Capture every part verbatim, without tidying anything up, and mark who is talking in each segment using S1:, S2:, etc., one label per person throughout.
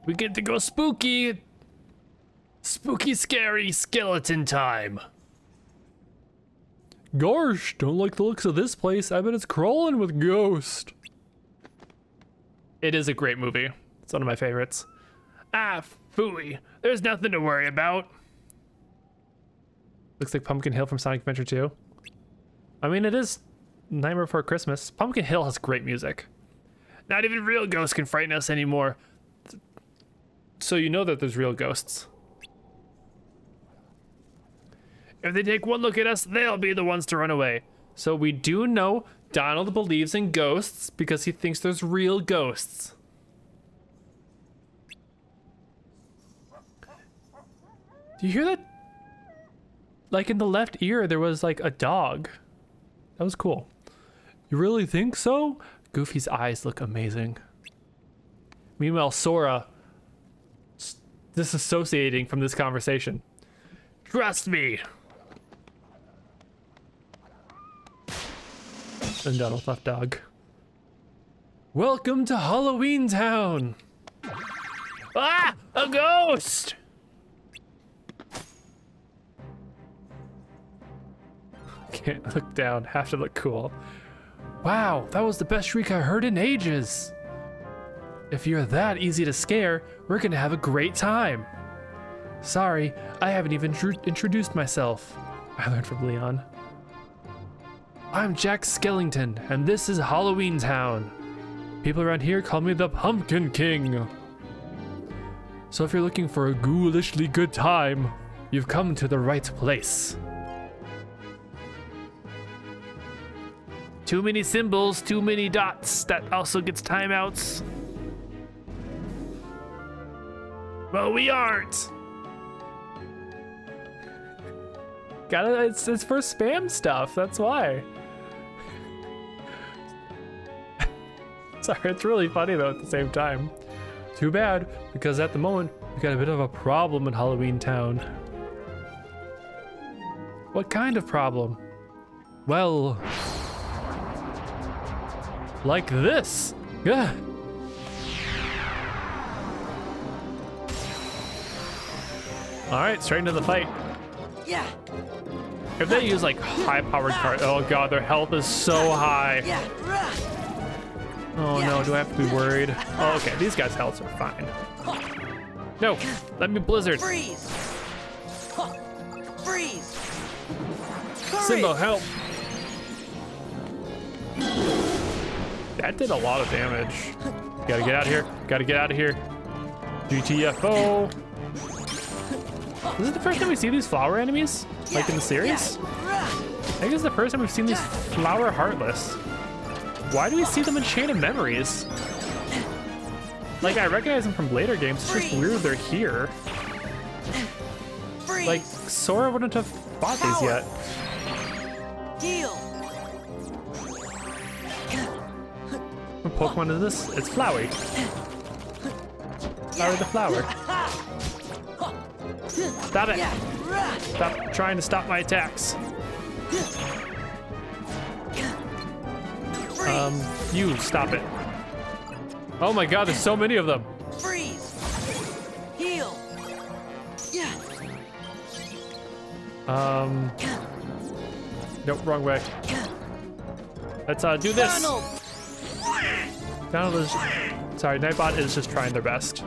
S1: We get to go spooky. Spooky, scary skeleton time. Gosh, don't like the looks of this place. I bet it's crawling with ghosts. It is a great movie. It's one of my favorites. Ah, phooey. There's nothing to worry about. Looks like Pumpkin Hill from Sonic Adventure two. I mean, it is Nightmare Before Christmas. Pumpkin Hill has great music. Not even real ghosts can frighten us anymore. So you know that there's real ghosts. If they take one look at us, they'll be the ones to run away. So we do know Donald believes in ghosts because he thinks there's real ghosts. Do you hear that? Like in the left ear, there was like a dog. That was cool. You really think so? Goofy's eyes look amazing. Meanwhile, Sora disassociating from this conversation. Trust me. And Donald left dog. Welcome to Halloween Town. Ah, a ghost. Can't look down, have to look cool. Wow, that was the best shriek I heard in ages. If you're that easy to scare, we're gonna have a great time. Sorry, I haven't even tr introduced myself. I learned from Leon. I'm Jack Skellington, and this is Halloween Town. People around here call me the Pumpkin King. So if you're looking for a ghoulishly good time, you've come to the right place. Too many symbols, too many dots. That also gets timeouts. Well, we aren't. Gotta, it's, it's for spam stuff, that's why. Sorry, it's really funny though at the same time. Too bad, because at the moment, we got a bit of a problem in Halloween Town. What kind of problem? Well, like this. Yeah. All right, straight into the fight.
S2: Yeah.
S1: If they use like high-powered cards, oh god, their health is so high.
S2: Yeah.
S1: Oh no, do I have to be worried? Oh, okay, these guys' healths are fine. No, let me blizzard.
S2: Freeze. Freeze.
S1: Simba, help. That did a lot of damage. Gotta get out of here. Gotta get out of here. G T F O. This is the first time we see these flower enemies, like in the series. I think it's the first time we've seen these flower heartless. Why do we see them in Chain of Memories? Like, I recognize them from later games. It's just weird they're here. Like, Sora wouldn't have bought these yet.
S2: Heal.
S1: What Pokemon is this? It's Flowey. Flower the flower. Stop it. Stop trying to stop my attacks. Um, you, stop it. Oh my god, there's so many of them.
S2: Freeze. Heal. Yeah.
S1: Um. Nope, wrong way. Let's uh, do this.
S2: Donald.
S1: Donald is, sorry, Nightbot is just trying their best.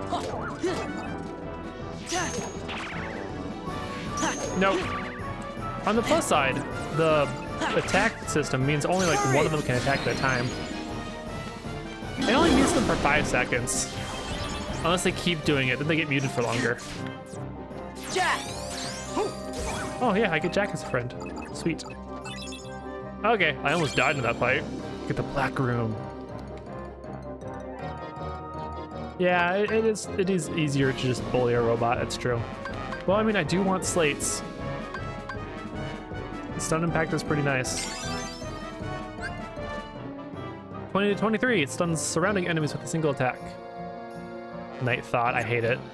S1: Nope. On the plus side, the attack system means only like one of them can attack at a time. It only mutes them for five seconds. Unless they keep doing it, then they get muted for longer.
S2: Jack.
S1: Oh yeah, I get Jack as a friend. Sweet. Okay, I almost died in that fight. Get the black room. Yeah, it, it is it is easier to just bully a robot, it's true. Well, I mean, I do want slates. The stun impact is pretty nice. twenty to twenty-three, it stuns surrounding enemies with a single attack. Night Thought, I hate it.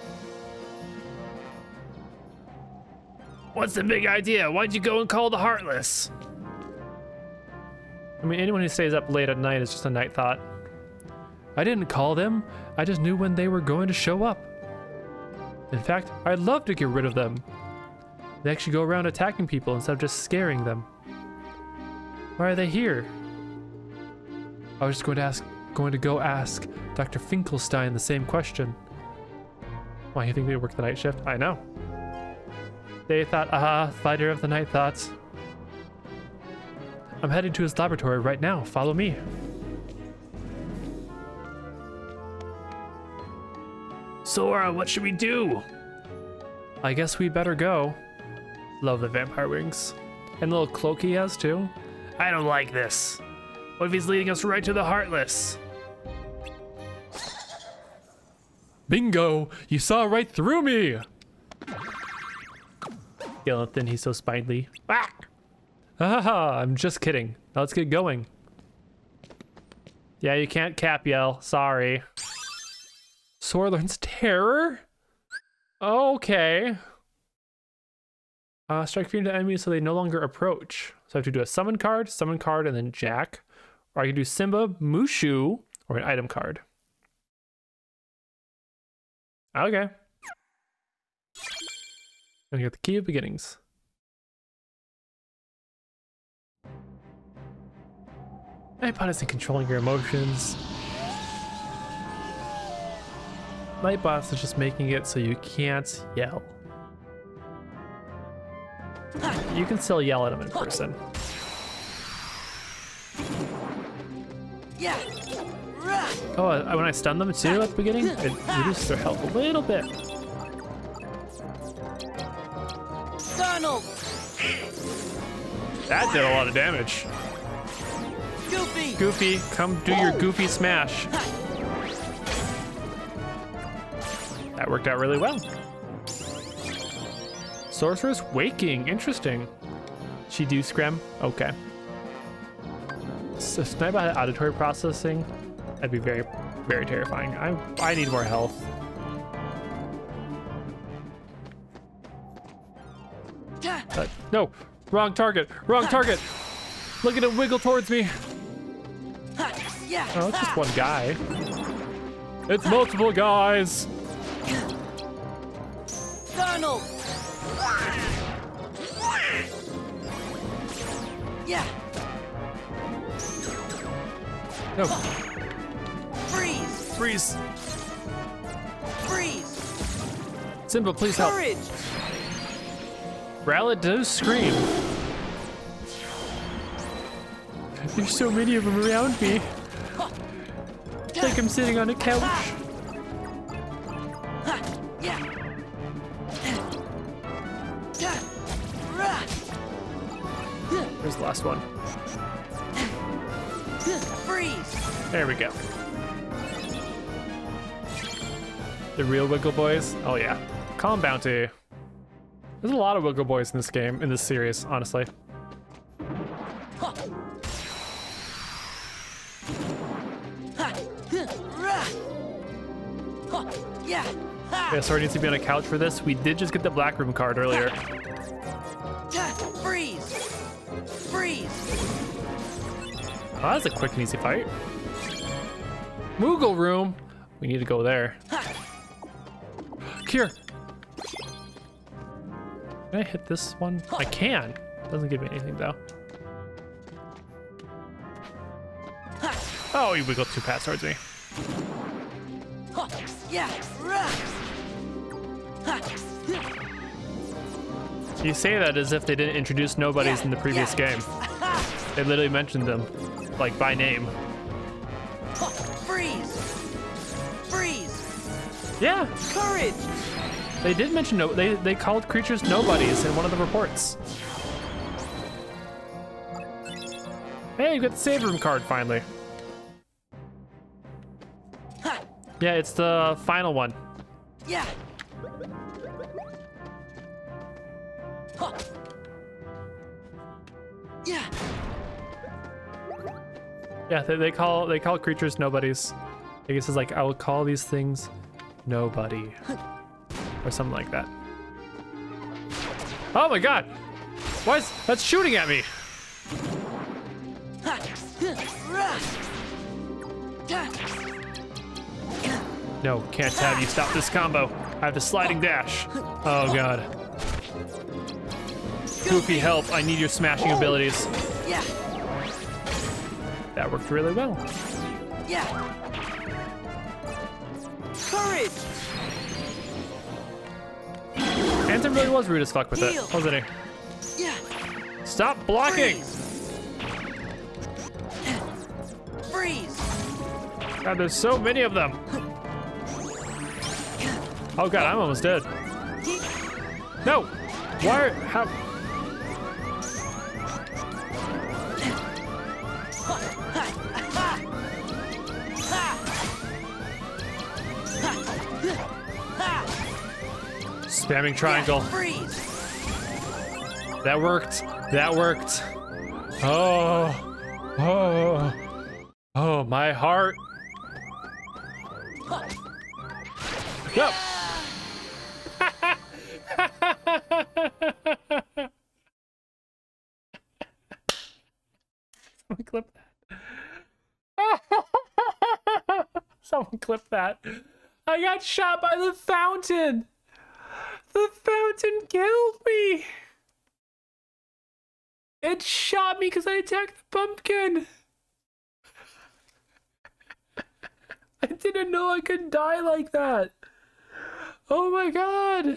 S1: What's the big idea? Why'd you go and call the Heartless? I mean, anyone who stays up late at night is just a Night Thought. I didn't call them. I just knew when they were going to show up. In fact, I'd love to get rid of them. They actually go around attacking people instead of just scaring them. Why are they here? I was just going to ask, going to go ask Doctor Finkelstein the same question. Why, you think they work the night shift? I know. They thought, aha, fighter of the night thoughts. I'm heading to his laboratory right now. Follow me. Sora, what should we do? I guess we better go. Love the vampire wings. And the little cloak he has too. I don't like this. What if he's leading us right to the Heartless? Bingo! You saw right through me! Skeleton, he's so spindly. Ah! Haha, I'm just kidding. Now let's get going. Yeah, you can't cap yell. Sorry. Sora learns terror? Okay. Uh, strike fear into enemies so they no longer approach. So I have to do a summon card, summon card, and then Jack. Or I can do Simba, Mushu, or an item card. Okay. And we got the key of beginnings. Nightbot isn't controlling your emotions. Nightbot is just making it so you can't yell. You can still yell at him in person. Oh, uh, when I stun them too at the beginning, it reduces their health a little bit.
S2: Donald!
S1: That did a lot of damage.
S2: Goofy!
S1: Goofy, come do your goofy smash. That worked out really well. Sorceress waking, interesting. She do scram? Okay. So Sniper had auditory processing. That'd be very, very terrifying. I I need more health. Uh, no, wrong target, wrong target. Look at it wiggle towards me. Oh, it's just one guy. It's multiple guys.
S2: Donald! Yeah.
S1: No.
S2: Freeze!
S1: Freeze.
S2: Freeze!
S1: Simba, please help.
S2: Courage!
S1: Rowlet does scream. There's so many of them around me. It's like I'm sitting on a couch. Where's the last one?
S2: Freeze!
S1: There we go. The real Wiggle Boys? Oh yeah. Calm Bounty. There's a lot of Wiggle Boys in this game, in this series, honestly. Yeah, Sora needs to be on a couch for this. We did just get the Black Room card earlier.
S2: Freeze! Freeze!
S1: Oh, that's a quick and easy fight. Moogle Room. We need to go there. Cure. Can I hit this one? I can. Doesn't give me anything though. Oh, he wiggled two paths towards me. You say that as if they didn't introduce nobodies in the previous game. They literally mentioned them, like by name.
S2: Freeze! Freeze!
S1: Yeah.
S2: Courage!
S1: They did mention no. They they called creatures nobodies in one of the reports. Hey, you got the save room card finally. Yeah, it's the final one.
S2: Yeah. Yeah.
S1: Yeah, they, they call they call creatures nobodies. I guess it's like I will call these things nobody, or something like that. Oh my God! Why is that's shooting at me? No, can't have you stop this combo. I have the sliding dash. Oh god. Goofy, help. I need your smashing abilities.
S2: Yeah.
S1: That worked really well.
S2: Yeah. Courage.
S1: Anthem really was rude as fuck with
S2: Heal.
S1: it, wasn't he?
S2: Yeah.
S1: Stop blocking!
S2: Freeze.
S1: God, there's so many of them. Oh god, I'm almost dead. No! Why are, how? Spamming triangle.
S2: Freeze.
S1: That worked. That worked. Oh. Oh. Oh, my heart. Yep. Someone clip that. Someone clip that. I got shot by the fountain. The fountain killed me. It shot me because I attacked the pumpkin. I didn't know I could die like that. Oh my god.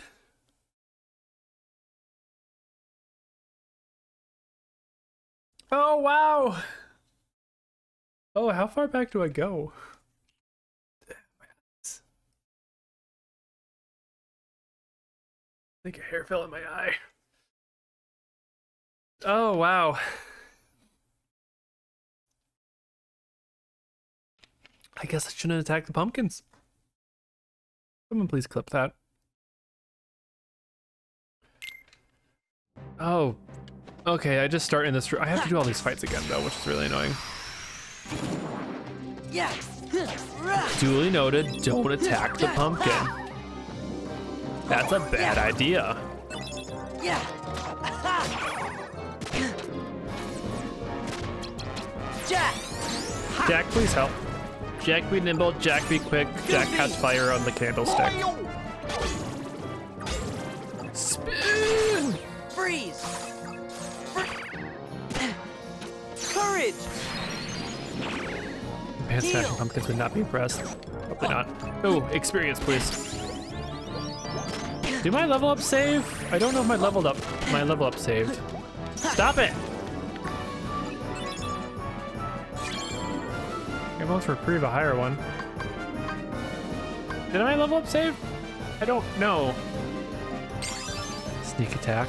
S1: Oh wow. Oh, how far back do I go? I think a hair fell in my eye. Oh, wow. I guess I shouldn't attack the pumpkins. Someone please clip that. Oh, okay, I just start in this. I have to do all these fights again, though, which is really annoying.
S2: Yeah.
S1: Duly noted, don't attack the pumpkin. That's a bad idea.
S2: Yeah. Jack.
S1: Jack, please help. Jack be nimble, Jack be quick, Jack has fire on the candlestick. Spin!
S2: Freeze. Courage.
S1: Man, smashing pumpkins would not be impressed. Hopefully not. Oh, experience, please. Do my level up save? I don't know if my leveled up my level up saved. Stop it! I'm going to retrieve a higher one. Did my level up save? I don't know. Sneak attack.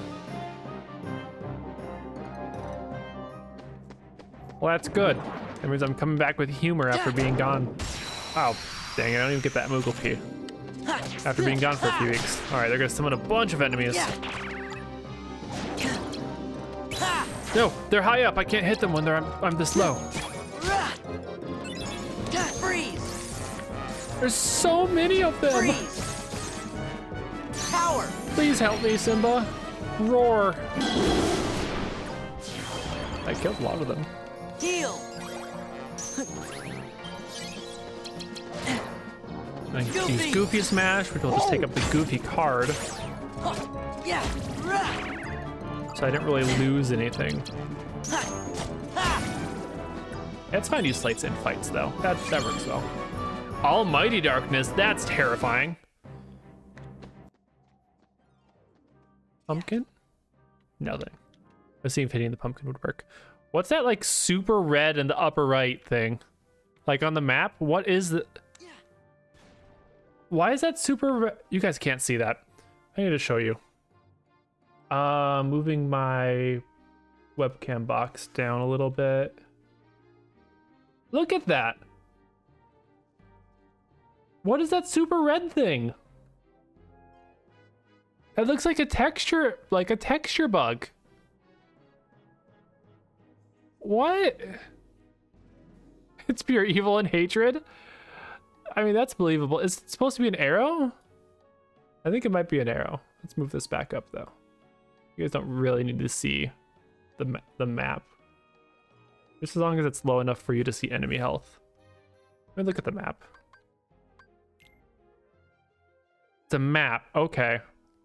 S1: Well, that's good. That means I'm coming back with humor after being gone. Oh, dang it, I don't even get that Moogle P. After being gone for a few weeks. All right, they're gonna summon a bunch of enemies. No, they're high up. I can't hit them when they're I'm, I'm this low.
S2: Freeze.
S1: There's so many of them.
S2: Freeze. Power.
S1: Please help me, Simba. Roar. I killed a lot of them.
S2: Heal.
S1: I can use Goofy Smash, which will just take up the Goofy card.
S2: Yeah.
S1: So I didn't really lose anything. It's fine to use Slights in fights, though. That, that works well. Almighty Darkness, that's terrifying. Pumpkin? Nothing. Let's see if hitting the pumpkin would work. What's that, like, super red in the upper right thing? Like, on the map? What is the... Why is that super red? You guys can't see that. I need to show you. Uh, moving my webcam box down a little bit. Look at that. What is that super red thing? It looks like a texture, like a texture bug. What? It's pure evil and hatred? I mean, that's believable. Is it supposed to be an arrow? I think it might be an arrow. Let's move this back up, though. You guys don't really need to see the, ma the map. Just as long as it's low enough for you to see enemy health. Let me look at the map. It's a map. Okay.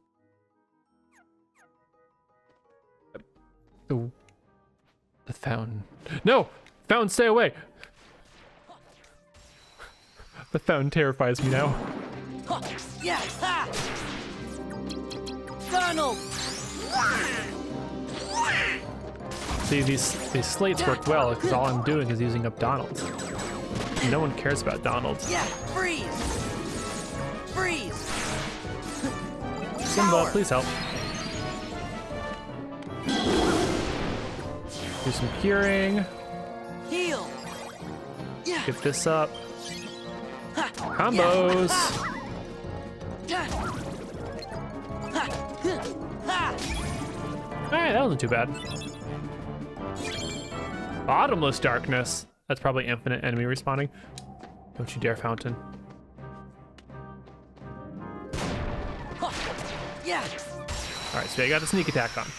S1: The, the fountain. No! Fountain, stay away! The fountain terrifies me now.
S2: Yeah! Ha! Donald!
S1: See, these, these slates work well because all I'm doing is using up Donald. No one cares about Donald.
S2: Yeah! Freeze! Freeze!
S1: Simba,
S2: Power.
S1: please help. Do some curing.
S2: Heal! Yeah!
S1: Get this up.
S2: Ha!
S1: Combos!
S2: Yeah. Ha! Ha!
S1: Alright, that wasn't too bad. Bottomless darkness. That's probably infinite enemy respawning. Don't you dare, fountain.
S2: Yeah!
S1: Alright, so I got the sneak attack on.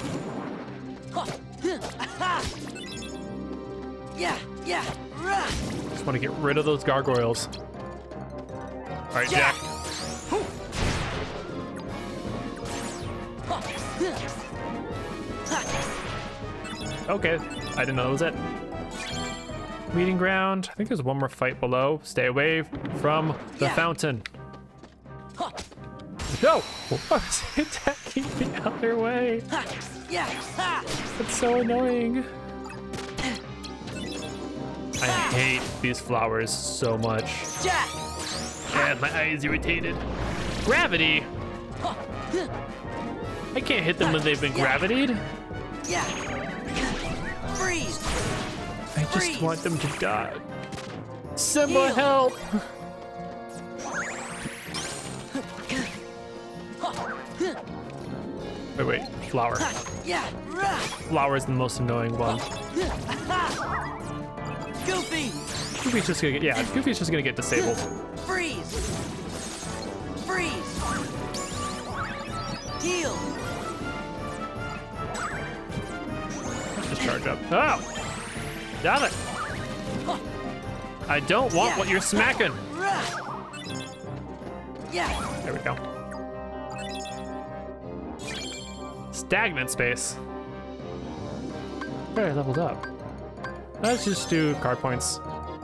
S2: Yeah! Yeah! Rah!
S1: Just want to get rid of those gargoyles. Alright, Jack. Okay, I didn't know that was it. Meeting ground. I think there's one more fight below. Stay away from the
S2: Yeah.
S1: fountain. No! Why was he attacking the other way?
S2: Ha! Yeah! Ha!
S1: That's so annoying. I hate these flowers so much.
S2: Jack!
S1: And my eye is irritated. Gravity? I can't hit them when they've been gravitied.
S2: Yeah! Freeze!
S1: I just
S2: Freeze.
S1: want them to die. Simba,
S2: Heal.
S1: help! Wait, wait, flower.
S2: Yeah! Rah!
S1: Flower is the most annoying one.
S2: Goofy!
S1: Goofy's just gonna get, yeah, Goofy's just gonna get disabled.
S2: Freeze! Freeze! Heal!
S1: Just charge up. Oh! Damn it! I don't want
S2: Yeah.
S1: what you're smacking.
S2: Rah! Yeah!
S1: There we go. Stagnant space. Okay, I leveled up. Let's just do card points.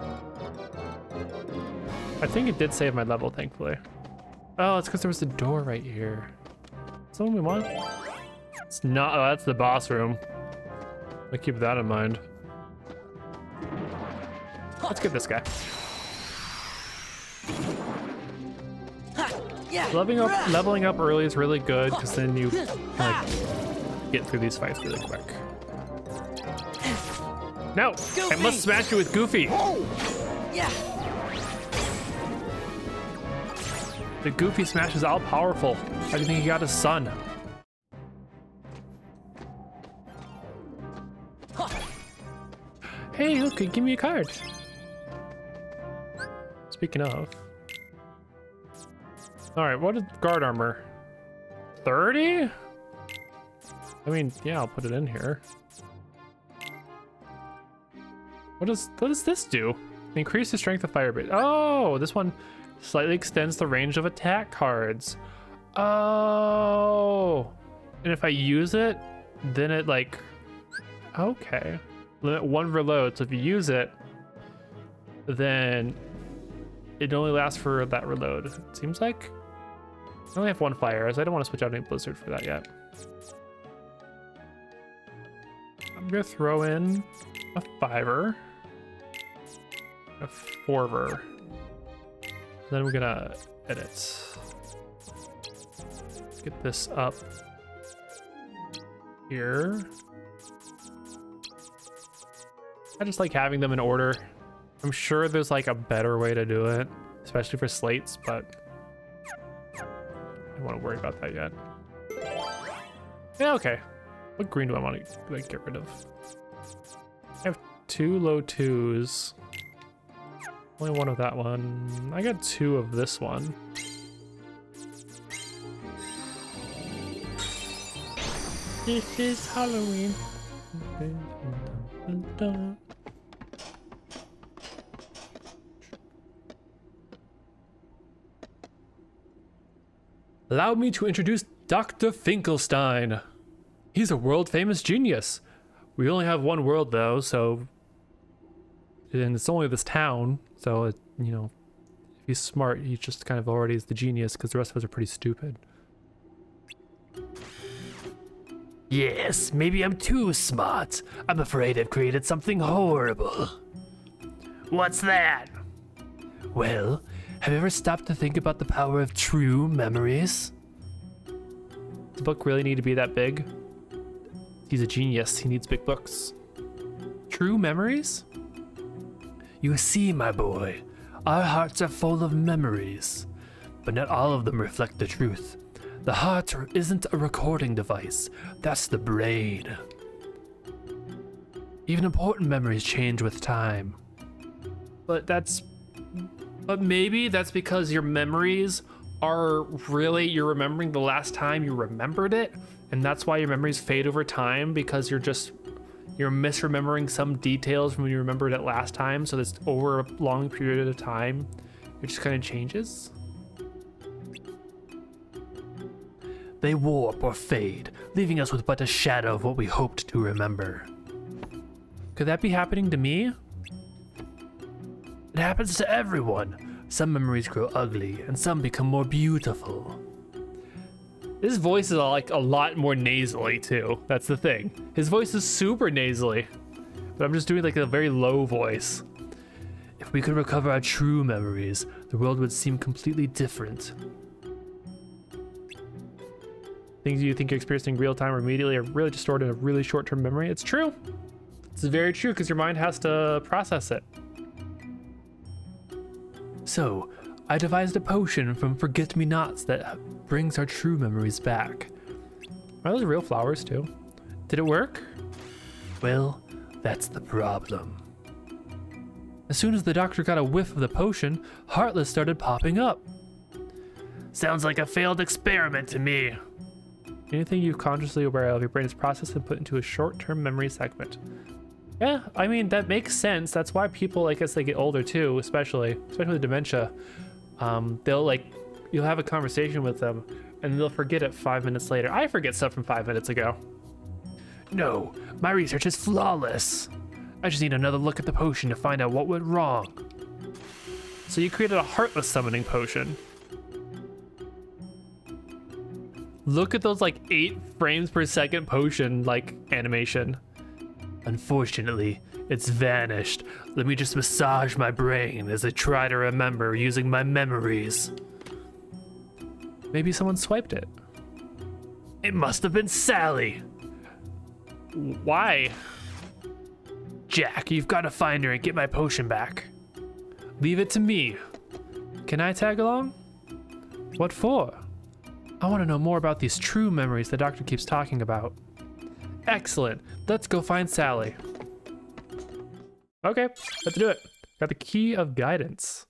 S1: I think it did save my level, thankfully. Oh, it's because there was a door right here. Is that what we want? It's not. Oh, that's the boss room. I'll keep that in mind. Let's get this guy.
S2: Yeah!
S1: Leveling up,
S2: Rah!
S1: leveling up early is really good because then you can, like, get through these fights really quick. No, I
S2: Goofy!
S1: must smash you with Goofy.
S2: Yeah!
S1: The Goofy smash is all powerful. How do you think he got his son? Hey, look, give me a card. Speaking of. All right, what is guard armor? thirty? I mean, yeah, I'll put it in here. What does, what does this do? Increase the strength of firebase. Oh, this one slightly extends the range of attack cards. Oh, and if I use it, then it like, okay. Limit one reload, so if you use it, then it only lasts for that reload. It seems like I only have one fire, so I don't want to switch out any blizzard for that yet. I'm gonna throw in a fiver, a fourver. Then we're gonna edit. Get this up here. I just like having them in order. I'm sure there's like a better way to do it, especially for slates, but I don't want to worry about that yet. Yeah, okay. What green do I want to like get rid of? I have two low twos. Only one of that one. I got two of this one. This is Halloween. Allow me to introduce Doctor Finkelstein. He's a world-famous genius. We only have one world though, so... And it's only this town, so, it, you know, if he's smart, he just kind of already is the genius, because the rest of us are pretty stupid.
S3: Yes, maybe I'm too smart. I'm afraid I've created something horrible. What's that? Well, have you ever stopped to think about the power of true memories?
S1: Does the book really need to be that big? He's a genius. He needs big books. True memories?
S3: You see, my boy, our hearts are full of memories, but not all of them reflect the truth. The heart isn't a recording device, that's the brain. Even important memories change with time.
S1: But that's... But maybe that's because your memories are really... You're remembering the last time you remembered it, and that's why your memories fade over time, because you're just... You're misremembering some details from when you remembered it last time, so that's over a long period of time, it just kind of changes.
S3: They warp or fade, leaving us with but a shadow of what we hoped to remember.
S1: Could that be happening to me?
S3: It happens to everyone. Some memories grow ugly, and some become more beautiful.
S1: His voice is like a lot more nasally too. That's the thing. His voice is super nasally, but I'm just doing like a very low voice.
S3: If we could recover our true memories, the world would seem completely different.
S1: Things you think you're experiencing real time or immediately are really just stored in a really short-term memory. It's true. It's very true because your mind has to process it.
S3: So, I devised a potion from forget-me-nots that brings our true memories back.
S1: Are those real flowers too? Did it work?
S3: Well, that's the problem.
S1: As soon as the doctor got a whiff of the potion, Heartless started popping up.
S3: Sounds like a failed experiment to me.
S1: Anything you're consciously aware of, your brain is processed and put into a short-term memory segment. Yeah, I mean, that makes sense. That's why people, like, as they get older too, especially, especially with dementia, um, they'll like, you'll have a conversation with them and they'll forget it five minutes later. I forget stuff from five minutes ago.
S3: No, my research is flawless. I just need another look at the potion to find out what went wrong.
S1: So you created a Heartless summoning potion. Look at those like eight frames per second potion like animation.
S3: Unfortunately, it's vanished. Let me just massage my brain as I try to remember using my memories.
S1: Maybe someone swiped it.
S3: It must have been Sally.
S1: Why?
S3: Jack, you've got to find her and get my potion back.
S1: Leave it to me. Can I tag along? What for? I want to know more about these true memories the doctor keeps talking about. Excellent. Let's go find Sally. Okay, let's do it. Got the key of guidance.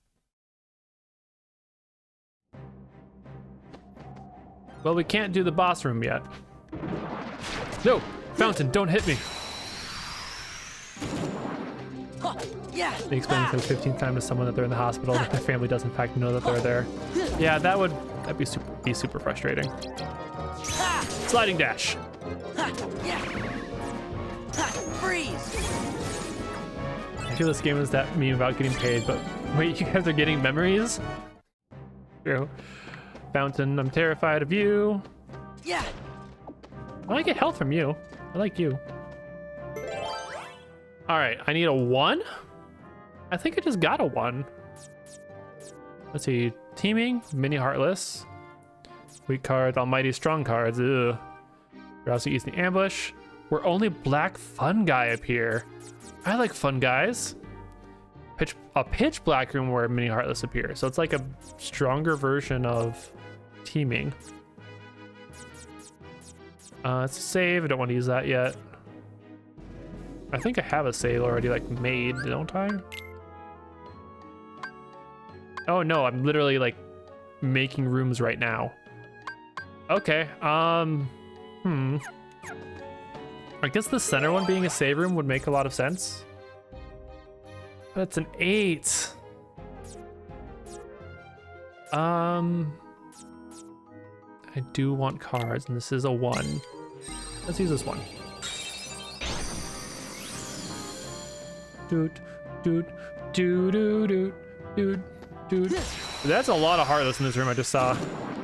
S1: Well, we can't do the boss room yet. No, Fountain, don't hit me.
S2: Huh, yeah.
S1: They explain for the fifteenth time to someone that they're in the hospital, that their family does in fact know that they're there. Yeah, that would that'd be super be super frustrating. Sliding dash.
S2: Ha, yeah. Ha, freeze.
S1: I feel this game is that meme about getting paid, but wait, you guys are getting memories? True. Fountain, I'm terrified of you.
S2: Yeah.
S1: I get health from you. I like you. All right, I need a one. I think I just got a one. Let's see, teaming, mini Heartless. Weak cards, almighty strong cards, ugh. We're also using the ambush. We're only black fun guy up here. I like fun guys. Pitch, a pitch black room where mini Heartless appear. So it's like a stronger version of teaming. Uh, it's a save, I don't want to use that yet. I think I have a save already like made, don't I? Oh no, I'm literally like making rooms right now. Okay, um, hmm. I guess the center one being a save room would make a lot of sense. But it's an eight. Um, I do want cards, and this is a one. Let's use this one. Doot, doot, doot, doot, doot, doot, doot. That's a lot of Heartless in this room I just saw.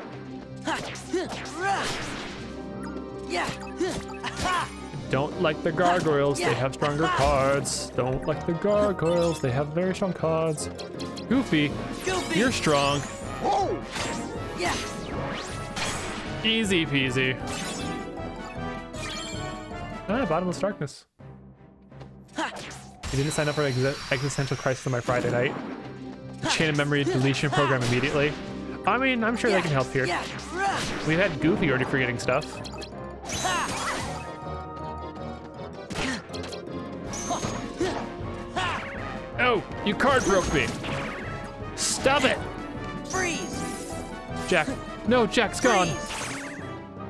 S2: Yeah.
S1: Don't like the gargoyles, they have stronger cards. Don't like the gargoyles, they have very strong cards. Goofy,
S2: Goofy.
S1: you're strong.
S2: Whoa. Yeah.
S1: Easy peasy. Ah, Bottomless Darkness. You didn't sign up for an ex existential crisis on my Friday night. Chain of memory deletion program immediately. I mean, I'm sure
S2: Yeah.
S1: they can help here.
S2: Yeah.
S1: We've had Goofy already forgetting stuff. Oh, you card broke me. Stop it.
S2: Freeze.
S1: Jack. No, Jack's gone.
S2: Freeze.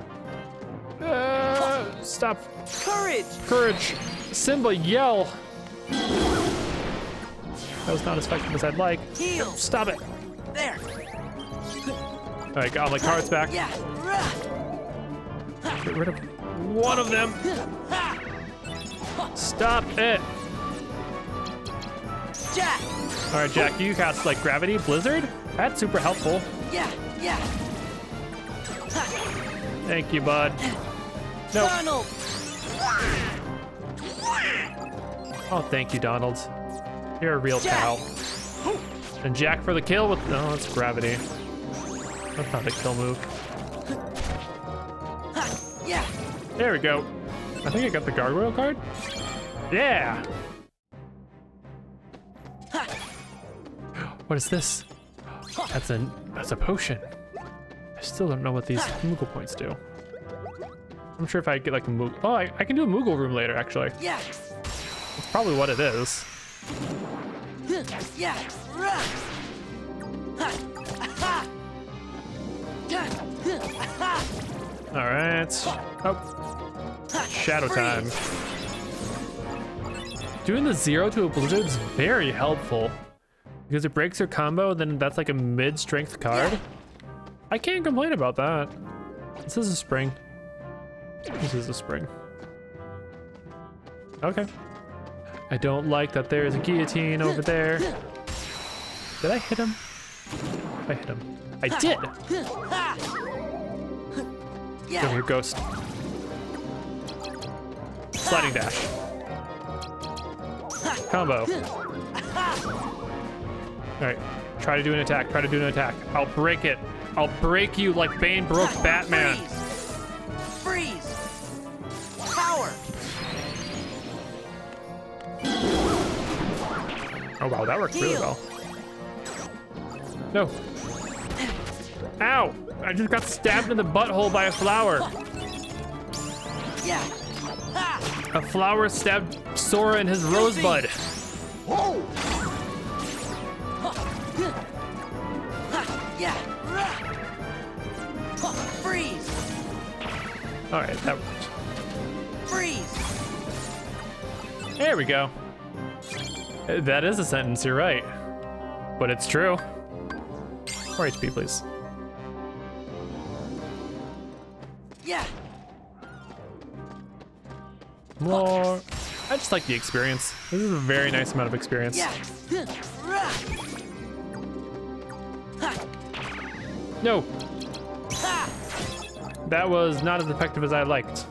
S1: Uh, stop.
S2: Courage.
S1: Courage. Simba, yell. That was not as effective as I'd like.
S2: Heal.
S1: Stop it.
S2: There.
S1: All right, got all my cards back.
S2: Yeah.
S1: Get rid of one of them. Stop it.
S2: Jack.
S1: All right, Jack, you cast like Gravity, Blizzard. That's super helpful.
S2: Yeah. Yeah.
S1: Thank you, bud. Nope.
S2: Donald.
S1: Oh, thank you, Donald. You're a real
S2: Jack.
S1: pal. And Jack for the kill with, no, it's Gravity. That's not a kill move.
S2: Yeah.
S1: There we go. I think I got the gargoyle card. Yeah. What is this? That's a that's a potion. I still don't know what these Moogle points do. I'm sure if I get like a Moogle, oh, I, I can do a Moogle room later actually.
S2: Yeah.
S1: That's probably what it is.
S2: Yeah.
S1: All right. Oh, shadow time. Doing the zero to a blizzard is very helpful because it breaks your combo. Then that's like a mid-strength card. I can't complain about that. This is a spring. This is a spring. Okay. I don't like that there's a guillotine over there. Did I hit him? I hit him. I did.
S2: Yeah.
S1: Come here, ghost. Sliding dash. Combo. All right, try to do an attack. Try to do an attack. I'll break it. I'll break you like Bane broke Batman.
S2: Freeze. Freeze. Power.
S1: Oh wow, that worked really
S2: Heal.
S1: well. No. Ow! I just got stabbed in the butthole by a flower.
S2: Yeah.
S1: A flower stabbed Sora in his rosebud.
S2: Whoa. Yeah. Freeze.
S1: All right, that worked.
S2: Freeze.
S1: There we go. That is a sentence, you're right. But it's true. More H P, please.
S2: Yeah.
S1: More. I just like the experience. This is a very nice amount of experience.
S2: Yeah.
S1: No. That was not as effective as I liked.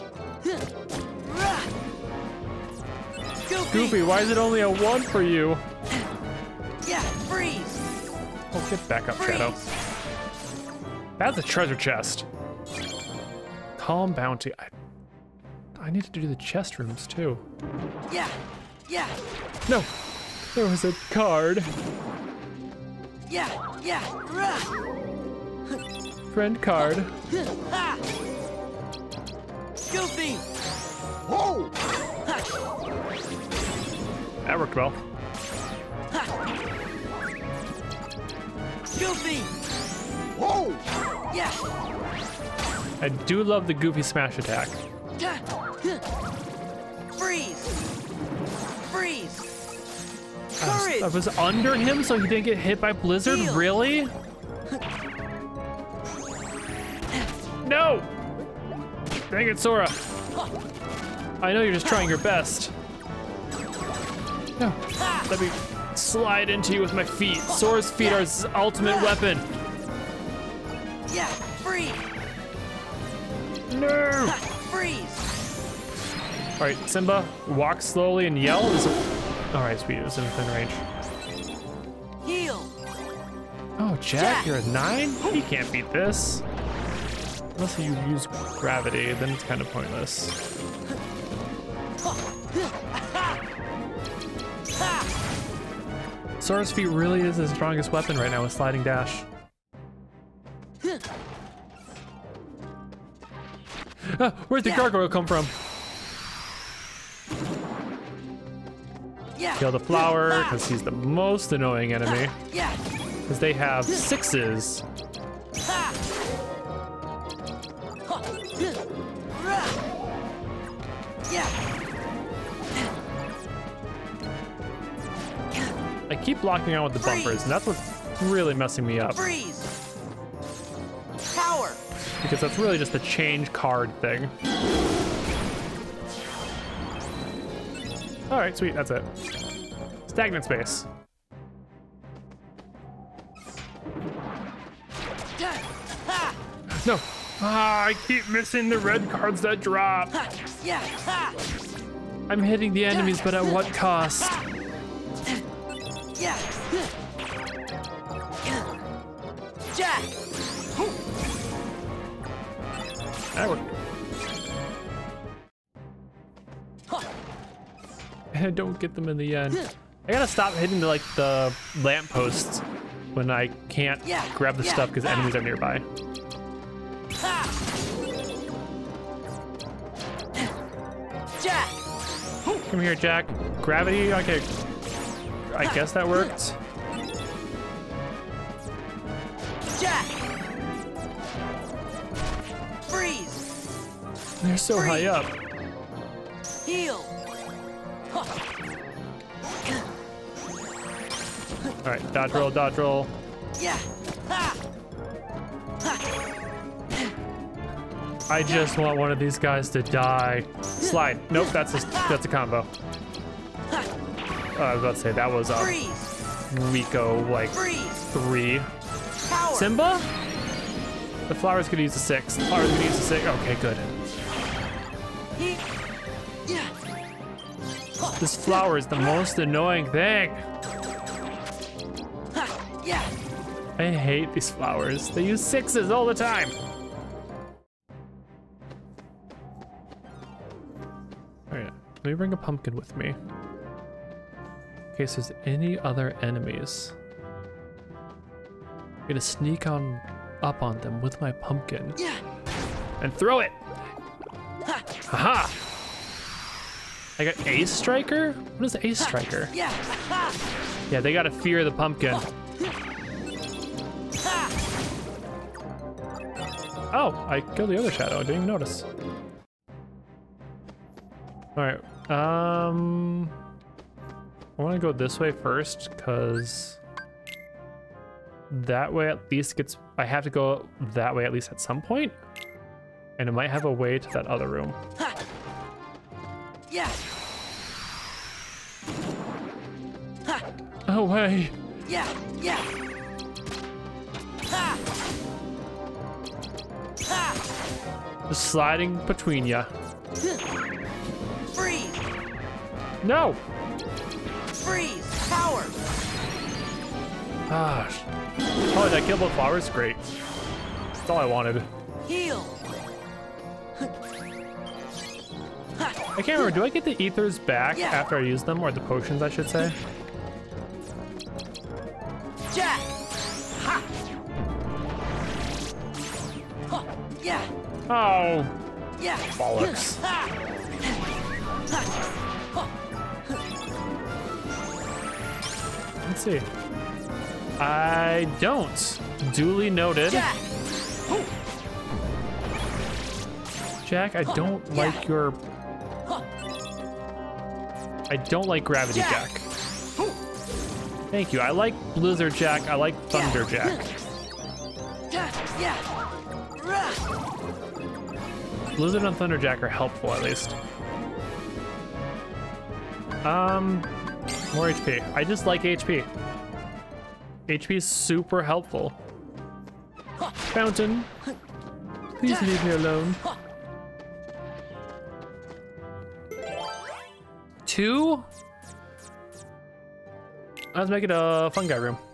S2: Goofy.
S1: Goofy, why is it only a one for you?
S2: Yeah. Freeze.
S1: Oh, get back up,
S2: Freeze.
S1: Shadow. That's a treasure chest. Calm bounty. I, I need to do the chest rooms too.
S2: Yeah. Yeah.
S1: No, there was a card.
S2: Yeah. Yeah.
S1: Friend card.
S2: Ha. Goofy.
S3: Whoa!
S1: That worked well.
S2: Goofy.
S3: Whoa!
S2: Yeah.
S1: I do love the Goofy smash attack.
S2: Freeze. Freeze.
S1: I was,
S2: Courage.
S1: I was under him so he didn't get hit by Blizzard?
S2: Heal.
S1: Really? No! Dang it, Sora. I know you're just trying your best. No. Let me slide into you with my feet. Sora's feet are his ultimate weapon.
S2: Yeah, freeze.
S1: No!
S2: Freeze.
S1: All right, Simba, walk slowly and yell. Is it... All right, sweet, it was in within range.
S2: Heal.
S1: Oh, Jack,
S2: Jack.
S1: you're a nine? You can't beat this. Unless you use gravity, then it's kind of pointless. Sora's feet really is his strongest weapon right now with sliding dash. Ah, where'd the
S2: Yeah.
S1: gargoyle come from?
S2: Yeah.
S1: Kill the flower, because he's the most annoying enemy.
S2: Yeah.
S1: Because they have sixes.
S2: Ha. Rah. Yeah.
S1: I keep locking on with the bumpers, and that's what's really messing me up.
S2: Freeze. Power.
S1: Because that's really just a change card thing. All right, sweet, that's it. Stagnant space.
S2: Ha.
S1: No. Ah, I keep missing the red cards that drop.
S2: Ha. Yeah. Ha.
S1: I'm hitting the enemies, but at what cost?
S2: Yeah. Jack.
S1: That worked. And I don't get them in the end. I gotta stop hitting the, like the lampposts when I can't
S2: Yeah,
S1: grab the
S2: yeah.
S1: stuff because enemies are nearby.
S2: Ha. Jack.
S1: Come here, Jack. Gravity. Okay. I guess that worked.
S2: Jack. Freeze.
S1: They're so
S2: Freeze.
S1: high up.
S2: Heal.
S1: All right, dodge roll, dodge roll.
S2: Yeah. Ha.
S1: I just want one of these guys to die. Slide. Nope, that's a that's a combo. Oh, I was about to say that was a
S2: Freeze.
S1: Rico like
S2: Freeze.
S1: three.
S2: Power.
S1: Simba? The flower's gonna use a six. The flower's gonna use a six. Okay, good.
S2: He. Yeah.
S1: This flower is the most annoying thing.
S2: Ha. Yeah.
S1: I hate these flowers. They use sixes all the time. All right, let me bring a pumpkin with me. In case there's any other enemies. I'm gonna sneak on up on them with my pumpkin
S2: Yeah.
S1: and throw it.
S2: Ha.
S1: Haha! I got Ace Striker? What is Ace Striker?
S2: Yeah. Ha.
S1: Yeah, they gotta fear the pumpkin.
S2: Ha.
S1: Oh, I killed the other shadow. I didn't even notice. All right. Um, I want to go this way first because that way at least gets. I have to go that way at least at some point, and it might have a way to that other room.
S2: Ha. Yeah. Ha.
S1: No way.
S2: Yeah. Yeah. Ha. Ha.
S1: Just sliding between ya.
S2: Freeze.
S1: No.
S2: Freeze. Power.
S1: Gosh. Oh, that kill both flowers. Great. That's all I wanted.
S2: Heal.
S1: I can't remember. Do I get the ethers back
S2: Yeah.
S1: after I use them, or the potions, I should say?
S2: Jack. Ha. Ha. Yeah.
S1: Oh,
S2: Yeah.
S1: bollocks.
S2: Ha. Ha. Ha.
S1: Let's see. I don't. Duly noted.
S2: Jack.
S1: Jack, I don't
S2: Yeah.
S1: like your... I don't like Gravity
S2: Jack.
S1: Jack. Thank you. I like Blizzard Jack. I like Thunder Jack.
S2: Yeah. Yeah.
S1: Blizzard and Thunderjack are helpful, at least. Um, more H P. I just like H P. H P is super helpful. Fountain, please leave me alone. Two? Let's make it a fun guy room.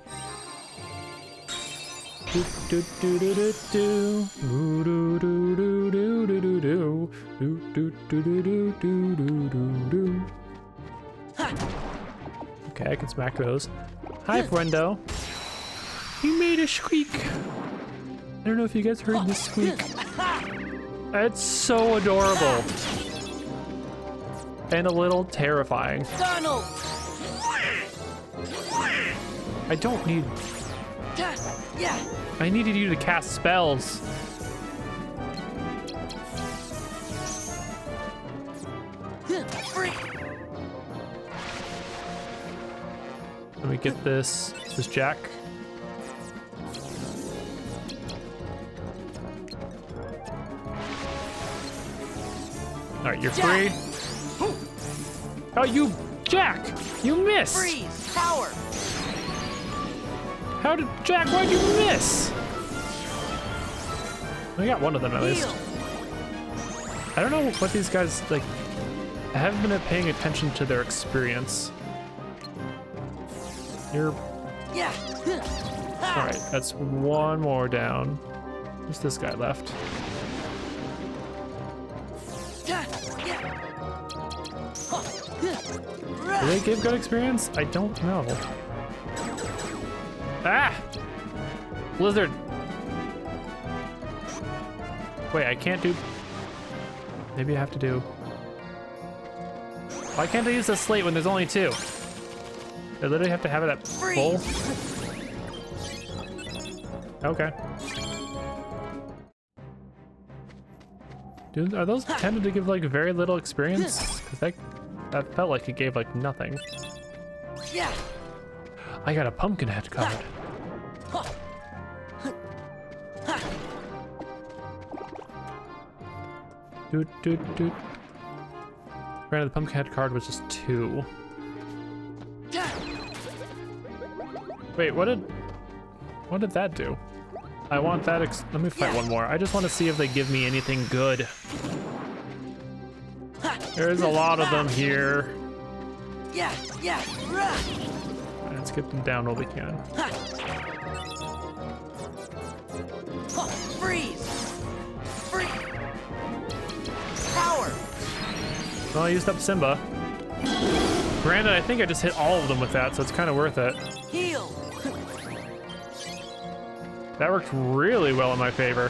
S1: Do do do do do do do do do do do do do do do do do do do. Okay, I can smack those. Hi, friendo. He made a squeak. I don't know if you guys heard this squeak. It's so adorable. And a little terrifying.
S2: Donald!
S1: I don't need...
S2: Yeah.
S1: I needed you to cast spells. Let me get this. Is this Jack? All right, you're free. Oh, you, Jack! You missed!
S2: Freeze! Power!
S1: How did, Jack, why'd you miss? I got one of them at least. I don't know what these guys, like, I haven't been paying attention to their experience. You're...
S2: Yeah.
S1: All right, that's one more down. Who's this guy left? Do they give good experience? I don't know. Ah! Blizzard! Wait, I can't do... Maybe I have to do... Why can't I use the slate when there's only two? I literally have to have it at full? Okay. Dude, are those tended to give like very little experience? Because that, that felt like it gave like nothing.
S2: Yeah.
S1: I got a pumpkin head card. Doot doot doot. Granted, the pumpkin head card was just two. Wait, what did what did that do? I want that. Ex Let me fight one more. I just want to see if they give me anything good. There's a lot of them here.
S2: Yeah, yeah.
S1: Let's get them down while we can.
S2: Freeze! Freeze! Power!
S1: Well, I used up Simba. Granted, I think I just hit all of them with that, so it's kind of worth it.
S2: Heal!
S1: That worked really well in my favor.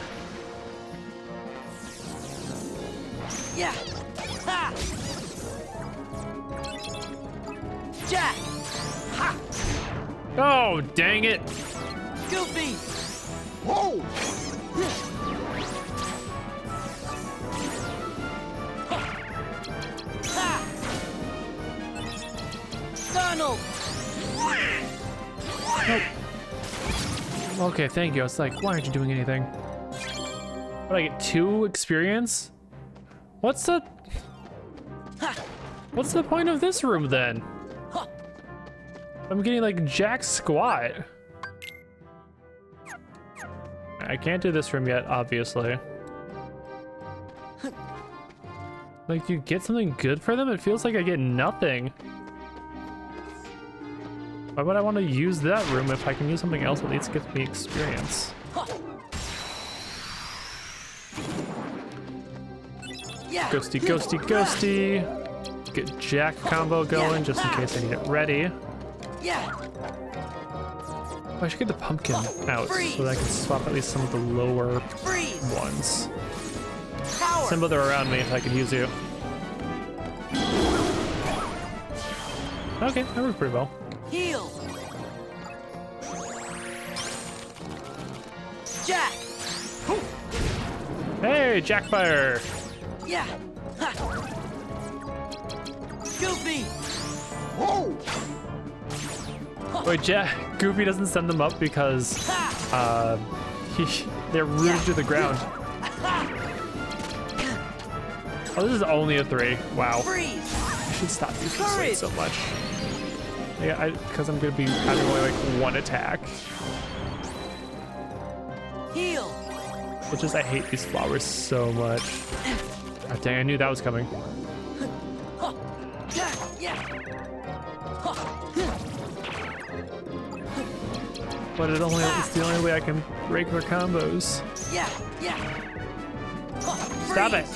S2: Yeah! Ha! Jack! Ha!
S1: Oh, dang it!
S2: Goofy!
S4: Whoa!
S2: Ha! Donald!
S1: Nope. Okay, thank you. I was like, why aren't you doing anything? What, I get two experience? What's the... What's the point of this room then? I'm getting like jack squat. I can't do this room yet, obviously. Like, you get something good for them? It feels like I get nothing. Why would I want to use that room if I can use something else that at least gets me experience?
S2: Yeah!
S1: Ghosty, ghosty, ghosty. Get Jack combo going just in case I need it ready.
S2: Yeah!
S1: Oh, I should get the pumpkin out so that I can swap at least some of the lower
S2: Freeze!
S1: ones.
S2: Power!
S1: Simba, they're around me if I could use you. Okay, that worked pretty well.
S2: Heal! Jack!
S1: Hey, Jackfire!
S2: Yeah! Ha! Goofy!
S4: Whoa!
S1: Wait, Jack, Goofy doesn't send them up because uh, They're rooted to the ground. Oh, this is only a three. Wow.
S2: Freeze.
S1: I should stop using slate so much. Yeah, I because I'm gonna be having only like one attack.
S2: Heal.
S1: Which is I hate these flowers so much. God dang, I knew that was coming. But it only it's the only way I can break their combos.
S2: Yeah, yeah.
S1: Stop it.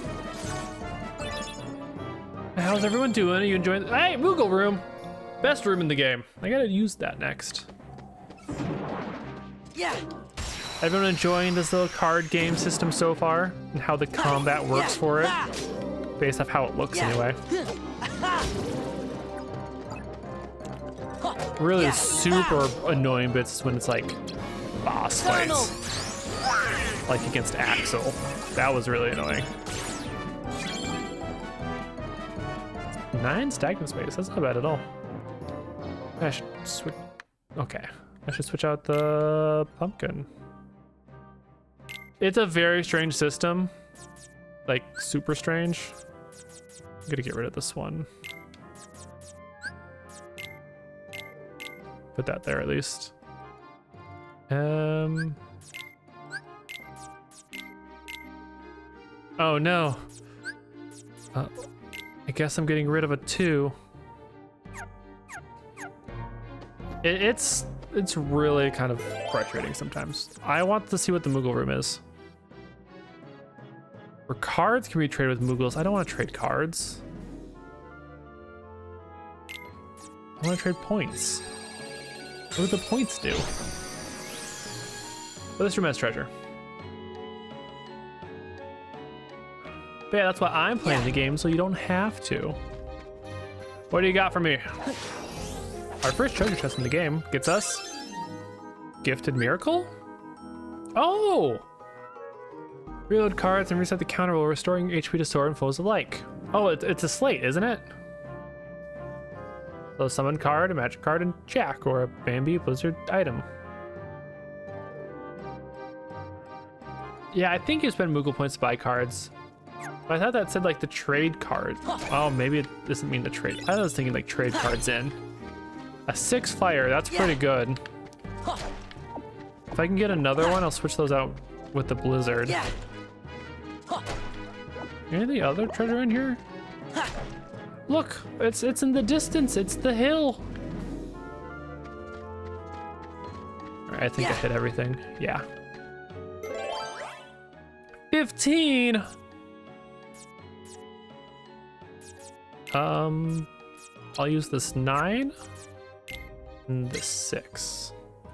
S1: How's everyone doing? Are you enjoying? Hey, Moogle room, best room in the game. I gotta use that next.
S2: Yeah.
S1: Everyone enjoying this little card game system so far, and how the combat works for it, based off how it looks anyway. Really
S2: Yeah.
S1: super annoying bits is when it's like boss
S2: Tunnel.
S1: fights, like against Axel. That was really annoying. Nine stagnant space. That's not bad at all. I should switch. Okay, I should switch out the pumpkin. It's a very strange system, like super strange. I'm gonna get rid of this one. Put that there at least. Um. Oh no. Uh, I guess I'm getting rid of a two. It, it's it's really kind of frustrating sometimes. I want to see what the Moogle room is. Where cards can be traded with Moogles. I don't want to trade cards. I want to trade points. What do the points do? But this room has treasure. But yeah, that's why I'm playing the game, so you don't have to. What do you got for me? Our first treasure chest in the game gets us Gifted Miracle? Oh! Reload cards and reset the counter while restoring H P to Sora and foes alike. Oh, it, it's a slate, isn't it? So summon card, a magic card, and Jack, or a Bambi Blizzard item. Yeah, I think you spend Moogle points to buy cards. But I thought that said like the trade card. Oh, maybe it doesn't mean the trade. I was thinking like trade cards in. A six flyer, that's pretty good. If I can get another one, I'll switch those out with the Blizzard. Any other treasure in here? Look, it's it's in the distance. It's the hill. All right, I think I hit everything. Yeah. fifteen. Um, I'll use this nine and this six.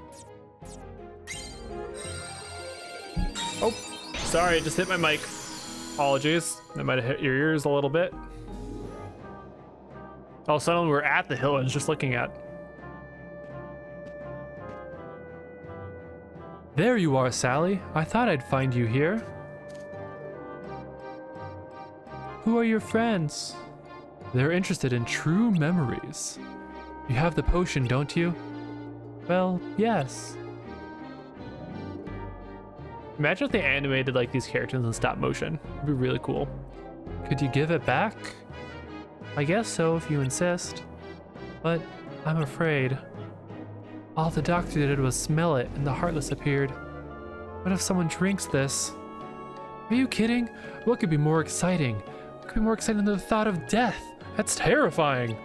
S1: Oh, sorry, it just hit my mic. Apologies. That might have hit your ears a little bit. All of a sudden, we're at the hill I was just looking at. There you are, Sally. I thought I'd find you here. Who are your friends? They're interested in true memories. You have the potion, don't you? Well, yes. Imagine if they animated like these characters in stop motion. It'd be really cool. Could you give it back? I guess so if you insist. But I'm afraid. All the doctor did was smell it and the Heartless appeared. What if someone drinks this? Are you kidding? What could be more exciting? What could be more exciting than the thought of death? That's terrifying.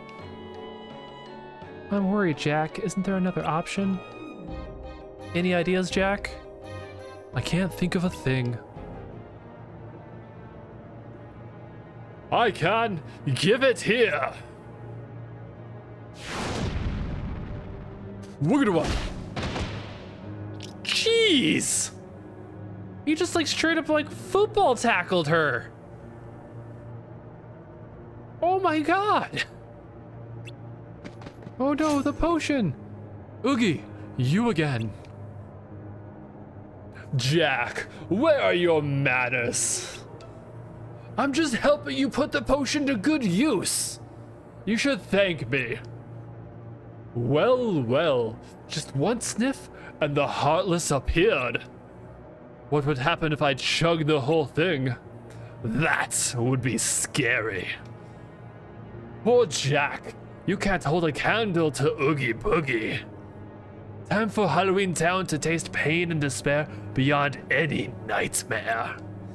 S1: I'm worried, Jack. Isn't there another option? Any ideas, Jack? I can't think of a thing. I can. Give it here. Look at what? Jeez. He just like straight up like football tackled her. Oh my god. Oh no, the potion. Oogie, you again. Jack, where are your manners? I'm just helping you put the potion to good use. You should thank me. Well, well, just one sniff and the Heartless appeared. What would happen if I chugged the whole thing? That would be scary. Poor Jack, you can't hold a candle to Oogie Boogie. Time for Halloween Town to taste pain and despair beyond any nightmare.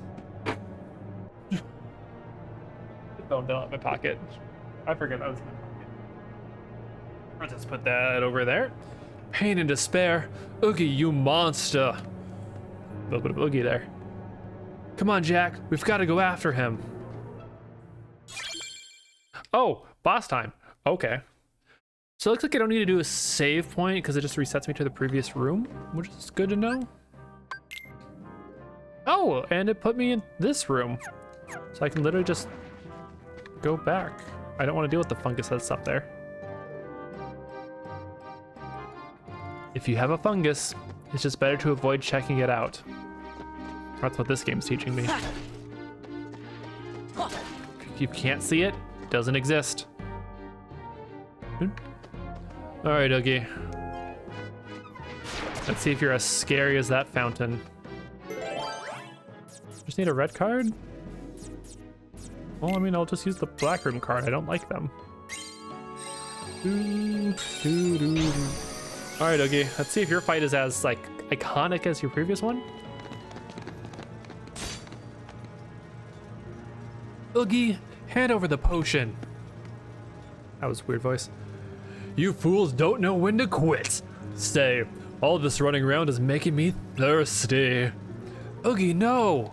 S1: Phone down in my pocket. I forget that was in my pocket. I'll just put that over there. Pain and despair. Oogie, you monster. A little bit of Oogie there. Come on, Jack. We've got to go after him. Oh, boss time. Okay. So it looks like I don't need to do a save point because it just resets me to the previous room, which is good to know. Oh, and it put me in this room. So I can literally just go back. I don't want to deal with the fungus that's up there. If you have a fungus, it's just better to avoid checking it out. That's what this game's teaching me. If you can't see it, it doesn't exist. All right, Oogie. Let's see if you're as scary as that fountain. Just need a red card? Well, I mean, I'll just use the black room card. I don't like them. Doo, doo, doo, doo. All right, Oogie. Let's see if your fight is as like iconic as your previous one. Oogie, hand over the potion. That was a weird voice. You fools don't know when to quit. Stay. All this running around is making me thirsty. Oogie, no.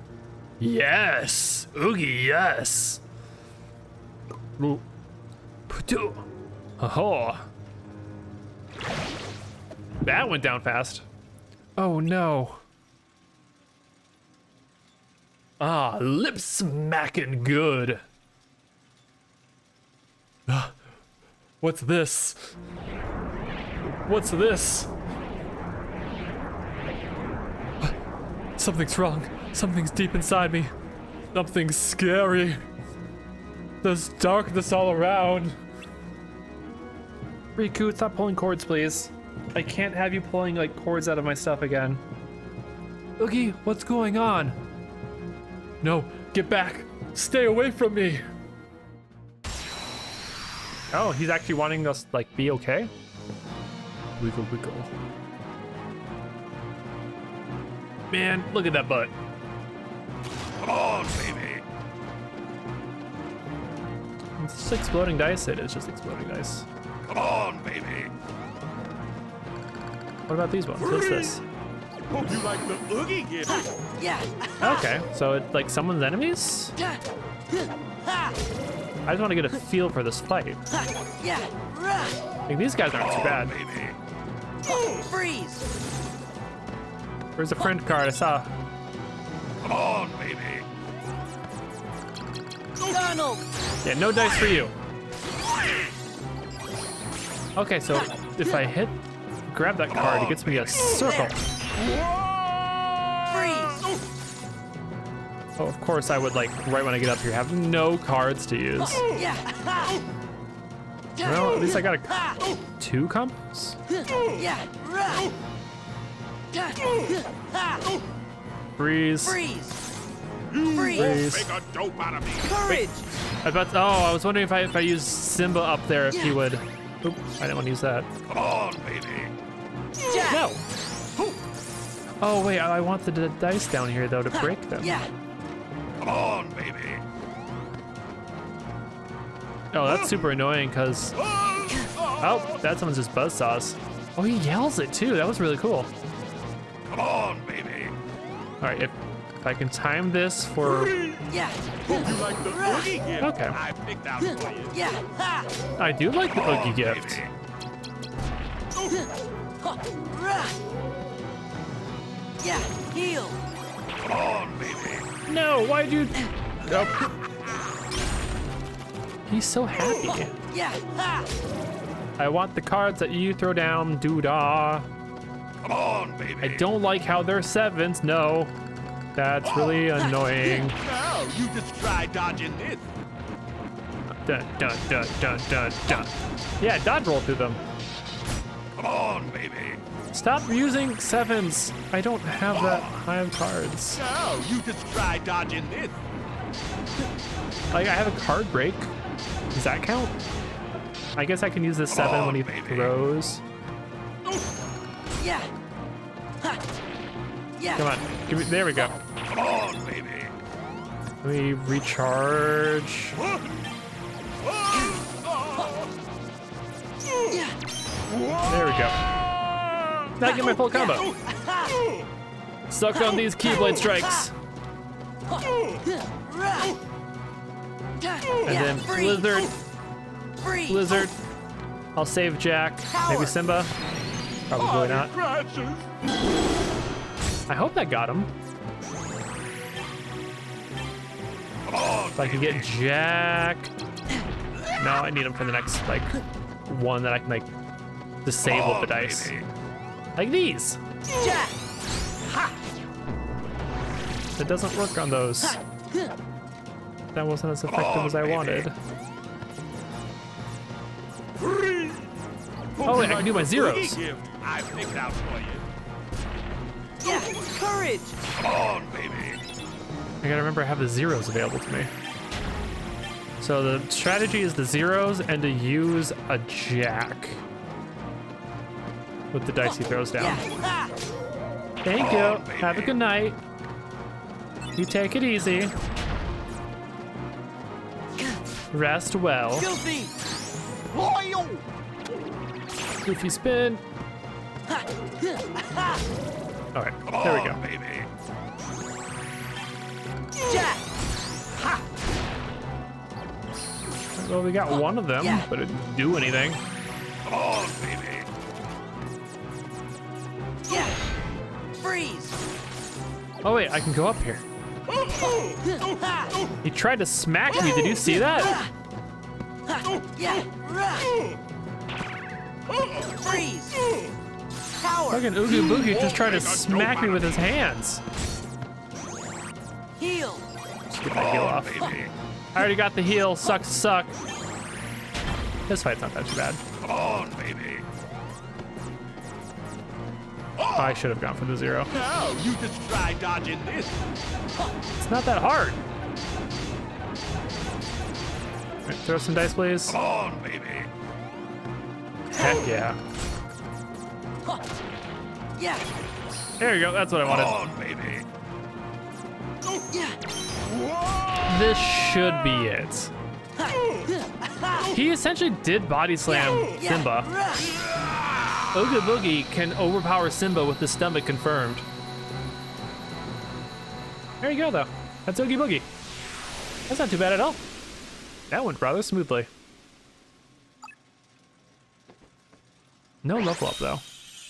S1: Yes. Oogie, yes. Oh. That went down fast. Oh no. Ah, lip smacking good. Ah, what's this? What's this? Something's wrong. Something's deep inside me. Something's scary. There's darkness all around. Riku, stop pulling cords, please. I can't have you pulling like cords out of my stuff again. Oogie, what's going on? No, get back. Stay away from me. Oh, he's actually wanting us like be okay? Wiggle, wiggle. Man, look at that butt.
S4: Come on, baby.
S1: It's just exploding dice. It is just exploding dice.
S4: Come on, baby.
S1: What about these ones? What's this?
S4: Hope you like the Oogie gift.
S2: Yeah.
S1: Okay, so it like summons enemies? I just want to get a feel for this fight.
S2: Yeah.
S1: Like, these guys aren't too bad.
S4: Baby.
S2: Freeze.
S1: Where's the friend card? I saw.
S4: Come on, baby.
S2: Donald.
S1: Yeah, no dice for you. Okay, so if I hit, grab that card, it gets me a circle.
S2: Freeze.
S1: Oh, of course I would like, right when I get up here, have no cards to use.
S2: Yeah.
S1: Well, at least I got a two combos.
S2: Yeah.
S1: Freeze.
S2: Freeze.
S4: You
S2: Freeze.
S4: won't make a dope out of me.
S2: Courage.
S1: I bet. Oh, I was wondering if I if I use Simba up there, if he would. Oop, I didn't want to use that.
S4: Come on, baby.
S2: Jack.
S1: No. Oh wait, I I want the d- dice down here though to break them.
S2: Yeah.
S4: Come on, baby.
S1: Oh, that's super annoying because. Oh, that someone's just buzzsaws. Oh, he yells it too. That was really cool.
S4: Come on, baby.
S1: All right, if, if I can time this for.
S2: Yeah.
S4: Hope you like the Oogie gift.
S1: Okay.
S4: I picked out for you.
S2: Yeah.
S1: I do like the Oogie gift.
S4: Baby.
S2: Yeah. Heal.
S4: Come on, baby.
S1: No, why'd you? Nope. He's so happy.
S2: Yeah.
S1: I want the cards that you throw down, doodah.
S4: Come on, baby.
S1: I don't like how they're sevens. No, that's really annoying.
S4: Now you just try dodging this.
S1: Dun, dun, dun, dun, dun, dun. Yeah, dodge roll through them.
S4: Come on, baby.
S1: Stop using sevens. I don't have that high of cards.
S4: No, you just try dodging this.
S1: Like, I have a card break. Does that count? I guess I can use the seven
S4: on,
S1: when he
S4: baby.
S1: throws.
S2: Yeah. Ha. Yeah.
S1: Come on. Give me, there we go.
S4: Come on, baby.
S1: Let me recharge.
S2: Yeah.
S1: There we go. Now I get my full combo. Suck on these Keyblade strikes. And then Blizzard.
S2: Freeze.
S1: Blizzard. I'll save Jack. Maybe Simba. Probably not. I hope that got him. If I can get Jack. No, I need him for the next, like, one that I can, like, disable the dice. Like these.
S2: Jack.
S1: It doesn't work on those. That wasn't as effective as I wanted. Oh, wait, I can do my zeros.
S4: I picked out for you.
S2: Yeah. Courage.
S4: Come on, baby.
S1: I gotta remember I have the zeros available to me. So the strategy is the zeros and to use a jack with the dice he throws down.
S2: Yeah.
S1: Thank you. Have a good night. You take it easy. Rest well.
S2: Goofy.
S1: Goofy spin. All right,
S4: Come
S1: there we
S4: on,
S1: go.
S4: baby.
S2: Jack.
S1: Well, we got one of them,
S2: Yeah.
S1: but it didn't do anything.
S4: Come on, baby.
S2: Yeah. Freeze.
S1: Oh wait, I can go up here. He tried to smack me. Did you see that?
S2: Yeah. Freeze. Power.
S1: Fucking Oogie Boogie just tried to smack me with his hands.
S2: Heal.
S1: Just get my heal
S4: Come on,
S1: off.
S4: baby.
S1: I already got the heal. Suck, suck. This fight's not that too bad.
S4: Come on, baby.
S1: I should have gone for the zero.
S4: No, you just try dodging this.
S1: It's not that hard. All right, throw some dice, please.
S4: Come on, baby.
S1: Heck yeah.
S2: Yeah.
S1: There you go. That's what I
S4: Come
S1: wanted.
S4: on, baby.
S2: Yeah.
S1: This should be it. He essentially did body slam Simba. Oogie Boogie can overpower Simba with the stomach confirmed. There you go, though. That's Oogie Boogie. That's not too bad at all. That went rather smoothly. No level up, though.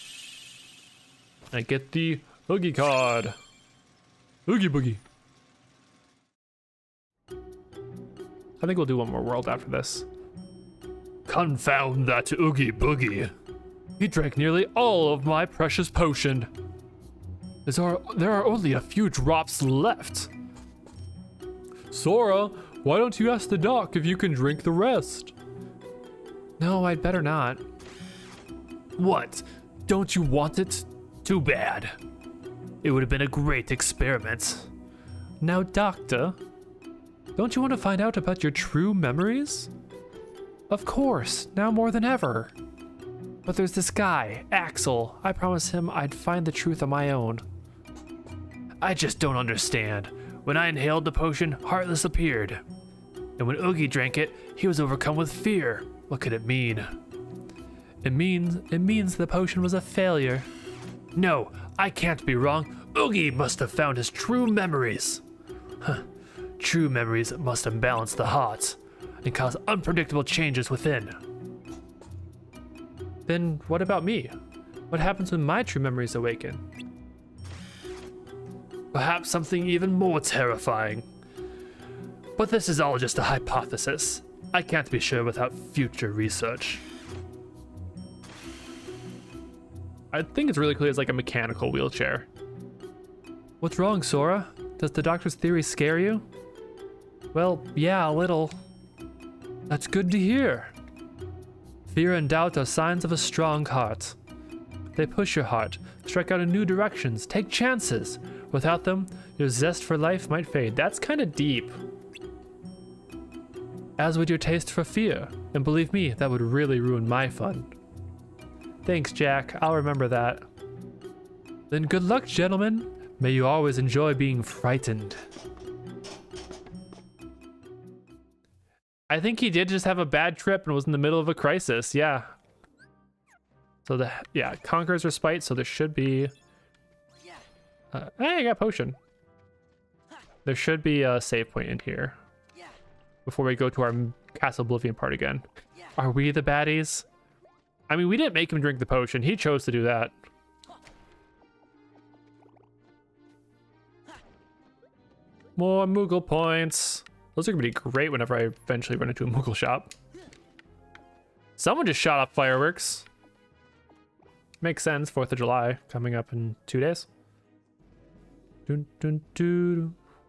S1: I get the Oogie card. Oogie Boogie. I think we'll do one more world after this. Confound that Oogie Boogie. He drank nearly all of my precious potion. There are, there are only a few drops left. Sora, why don't you ask the doc if you can drink the rest? No, I'd better not. What? Don't you want it? Too bad. It would have been a great experiment. Now, Doctor, don't you want to find out about your true memories? Of course, now more than ever. But there's this guy, Axel. I promised him I'd find the truth on my own. I just don't understand. When I inhaled the potion, Heartless appeared. And when Oogie drank it, he was overcome with fear. What could it mean? It means, it means the potion was a failure. No, I can't be wrong. Oogie must have found his true memories. Huh. True memories must imbalance the heart and cause unpredictable changes within. Then what about me? What happens when my true memories awaken? Perhaps something even more terrifying. But this is all just a hypothesis. I can't be sure without future research. I think it's really clear it's like a mechanical wheelchair. What's wrong, Sora? Does the doctor's theory scare you? Well, yeah, a little. That's good to hear. Fear and doubt are signs of a strong heart. They push your heart, strike out in new directions, take chances. Without them, your zest for life might fade. That's kind of deep. As would your taste for fear. And believe me, that would really ruin my fun. Thanks, Jack. I'll remember that. Then good luck, gentlemen. May you always enjoy being frightened. I think he did just have a bad trip and was in the middle of a crisis. Yeah. So the, yeah, conquers respite, so there should be... Uh, hey, I got a potion. There should be a save point in here. Before we go to our Castle Oblivion part again. Are we the baddies? I mean, we didn't make him drink the potion. He chose to do that. More Moogle points. Those are gonna be great whenever I eventually run into a Moogle shop. Someone just shot off fireworks. Makes sense, fourth of July coming up in two days. Dun, dun, dun.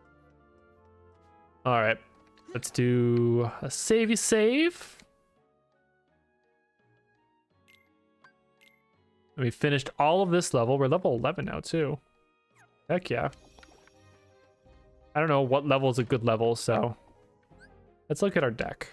S1: All right, let's do a savey save. And we finished all of this level. We're level eleven now too. Heck yeah. I don't know what level is a good level, so let's look at our deck.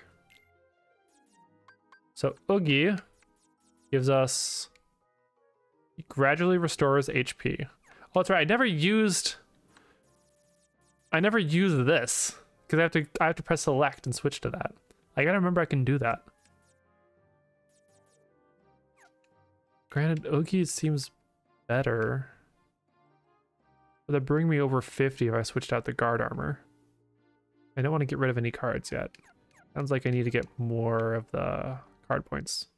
S1: So Oogie gives us, he gradually restores H P. Oh, that's right. I never used, I never used this because I have to, I have to press select and switch to that. I gotta remember I can do that. Granted, Oogie seems better. But that bring me over fifty if I switched out the guard armor. I don't want to get rid of any cards yet. Sounds like I need to get more of the card points.